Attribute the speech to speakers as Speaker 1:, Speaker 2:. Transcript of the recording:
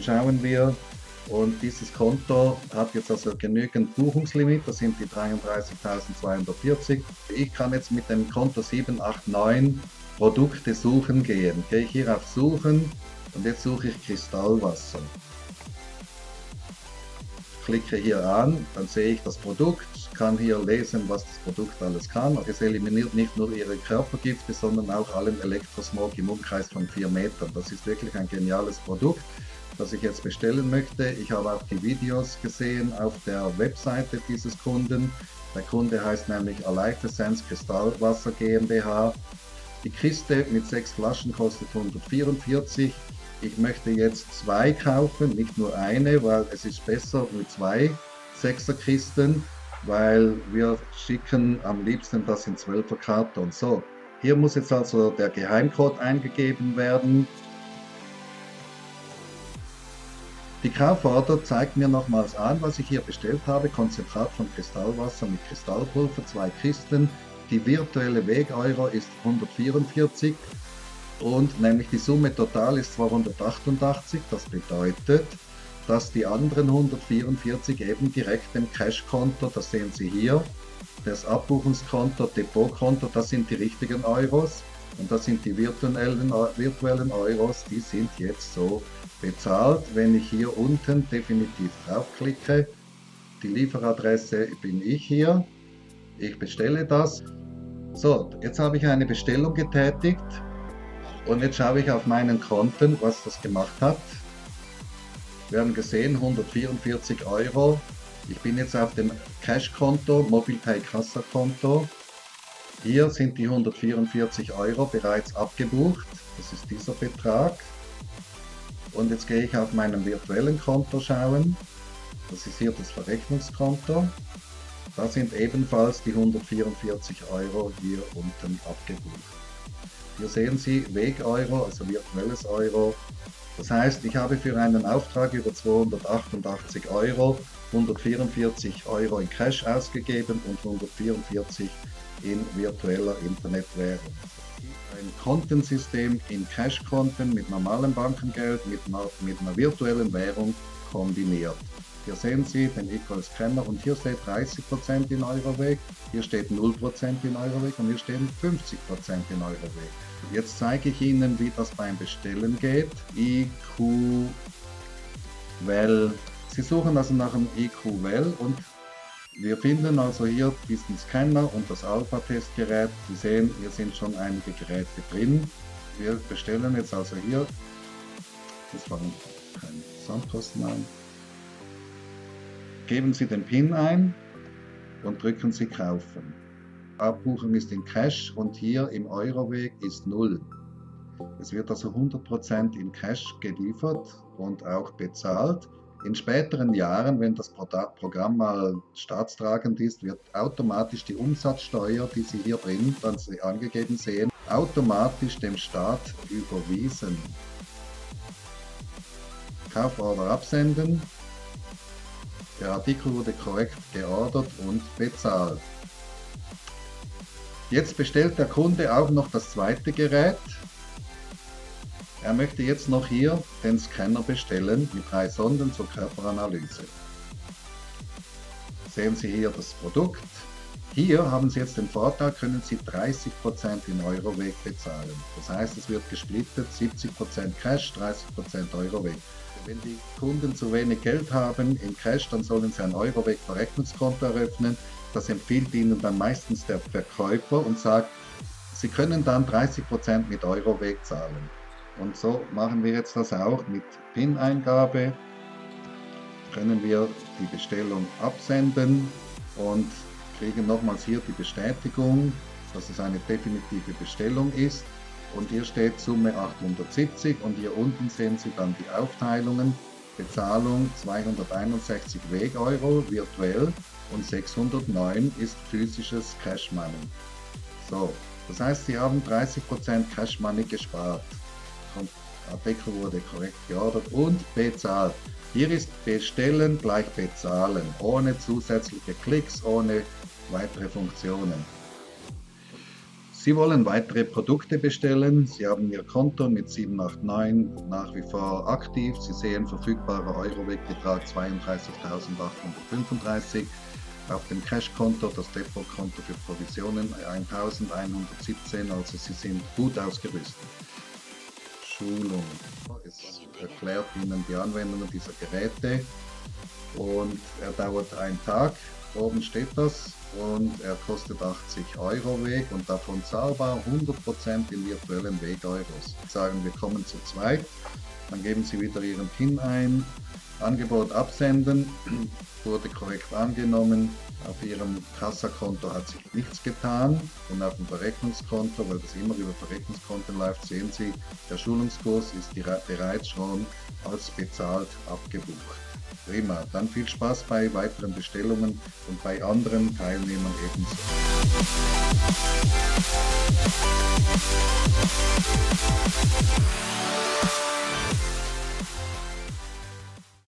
Speaker 1: schauen wir. Und dieses Konto hat jetzt also genügend Buchungslimit, das sind die 33.240. Ich kann jetzt mit dem Konto 789 Produkte suchen gehen. Gehe ich hier auf Suchen und jetzt suche ich Kristallwasser. Klicke hier an, dann sehe ich das Produkt, kann hier lesen, was das Produkt alles kann. Es eliminiert nicht nur ihre Körpergifte, sondern auch allen Elektrosmog im Umkreis von 4 Metern. Das ist wirklich ein geniales Produkt, das ich jetzt bestellen möchte. Ich habe auch die Videos gesehen auf der Webseite dieses Kunden. Der Kunde heißt nämlich Alive Essence Kristallwasser GmbH. Die Kiste mit 6 Flaschen kostet 144. Ich möchte jetzt 2 kaufen, nicht nur eine, weil es ist besser mit 2 6er Kisten, weil wir schicken am liebsten das in 12er Karton. So, hier muss jetzt also der Geheimcode eingegeben werden. Die Kauforder zeigt mir nochmals an, was ich hier bestellt habe. Konzentrat von Kristallwasser mit Kristallpulver, 2 Kisten. Die virtuelle Weg-Euro ist 144. Und nämlich die Summe total ist 288, das bedeutet, dass die anderen 144 eben direkt dem Cash-Konto, das sehen Sie hier, das Abbuchungskonto, Depotkonto, das sind die richtigen Euros und das sind die virtuellen Euros, die sind jetzt so bezahlt. Wenn ich hier unten definitiv draufklicke, die Lieferadresse bin ich hier, ich bestelle das. So, jetzt habe ich eine Bestellung getätigt. Und jetzt schaue ich auf meinen Konten, was das gemacht hat. Wir haben gesehen, 144 Euro. Ich bin jetzt auf dem Cash-Konto, MobilePay Kassakonto. Hier sind die 144 Euro bereits abgebucht. Das ist dieser Betrag. Und jetzt gehe ich auf meinem virtuellen Konto schauen. Das ist hier das Verrechnungskonto. Da sind ebenfalls die 144 Euro hier unten abgebucht. Hier sehen Sie Weg-Euro, also virtuelles Euro. Das heißt, ich habe für einen Auftrag über 288 Euro 144 Euro in Cash ausgegeben und 144 in virtueller Internetwährung. Ein Kontensystem in Cash-Konten mit normalem Bankengeld, mit einer virtuellen Währung kombiniert. Hier sehen Sie den Equal-Scanner und hier steht 30% in Euroweg, hier steht 0% in Euroweg und hier stehen 50% in Euroweg. Jetzt zeige ich Ihnen, wie das beim Bestellen geht. IQ-Well. Sie suchen also nach dem IQ-Well und wir finden also hier diesen Scanner und das Alpha-Testgerät. Sie sehen, hier sind schon einige Geräte drin. Wir bestellen jetzt also hier, das waren keine Versandkosten an. Geben Sie den PIN ein und drücken Sie Kaufen. Abbuchung ist in Cash und hier im Euroweg ist 0. Es wird also 100% in Cash geliefert und auch bezahlt. In späteren Jahren, wenn das Programm mal staatstragend ist, wird automatisch die Umsatzsteuer, die Sie hier drin dann angegeben sehen, automatisch dem Staat überwiesen. Kauforder absenden. Der Artikel wurde korrekt geordert und bezahlt. Jetzt bestellt der Kunde auch noch das zweite Gerät. Er möchte jetzt noch hier den Scanner bestellen mit 3 Sonden zur Körperanalyse. Sehen Sie hier das Produkt. Hier haben Sie jetzt den Vorteil, können Sie 30% in Euroweg bezahlen. Das heißt, es wird gesplittet, 70% Cash, 30% Euroweg. Wenn die Kunden zu wenig Geld haben in Cash, dann sollen sie ein Euroweg-Verrechnungskonto eröffnen. Das empfiehlt Ihnen dann meistens der Verkäufer und sagt, Sie können dann 30% mit Euroweg zahlen. Und so machen wir jetzt das auch mit PIN-Eingabe. Können wir die Bestellung absenden und kriegen nochmals hier die Bestätigung, dass es eine definitive Bestellung ist. Und hier steht Summe 870 und hier unten sehen Sie dann die Aufteilungen. Bezahlung 261 Weg-Euro virtuell und 609 ist physisches Cash Money. So, das heißt, Sie haben 30% Cash Money gespart. Der Artikel wurde korrekt geordert und bezahlt. Hier ist Bestellen gleich Bezahlen, ohne zusätzliche Klicks, ohne weitere Funktionen. Sie wollen weitere Produkte bestellen. Sie haben Ihr Konto mit 789 nach wie vor aktiv. Sie sehen verfügbarer Eurowegbetrag 32.835. Auf dem Cash-Konto, das Depotkonto für Provisionen 1.117. Also Sie sind gut ausgerüstet. Schulung. Es erklärt Ihnen die Anwendung dieser Geräte und er dauert einen Tag. Oben steht das. Und er kostet 80 € Weg und davon zahlbar 100% in virtuellen Weg-Euros. Sagen wir kommen zu zweit, dann geben Sie wieder Ihren PIN ein, Angebot absenden, wurde korrekt angenommen, auf Ihrem Kassakonto hat sich nichts getan und auf dem Verrechnungskonto, weil das immer über Verrechnungskonten läuft, sehen Sie, der Schulungskurs ist bereits schon als bezahlt abgebucht. Prima, dann viel Spaß bei weiteren Bestellungen und bei anderen Teilnehmern ebenso.